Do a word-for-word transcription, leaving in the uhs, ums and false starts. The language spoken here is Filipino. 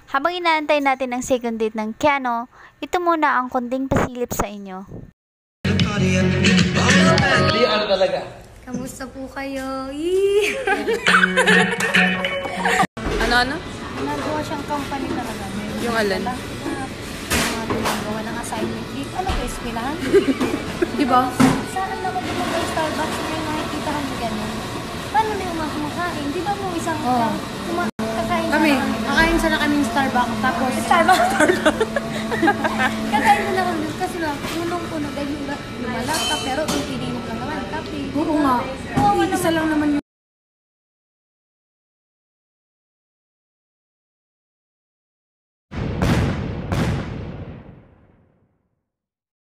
Habang inaantay natin ang second date ng Keanu, ito muna ang konting pasilip sa inyo. Hindi, ano talaga? Kamusta po kayo? Ano, ano? Nagawa siyang company talaga. Yung alin? Mga ginagawa ng assignment. Di, ano ko, eskwelahan? Di ba? Saan naman din mag Starbucks may nakikita kami ganyan? Paano na yung mga kumakain? Di ba mo isang Oo. kuma- kakain Kami, na kami? kakain sana kami ng Starbucks. Tapos, Starbucks? Kakain na lang kami kasi lang, unong puno dahil yung lumalata pero ang pinino lang naman. Kape. oo nga. Oo, Isa lang naman yung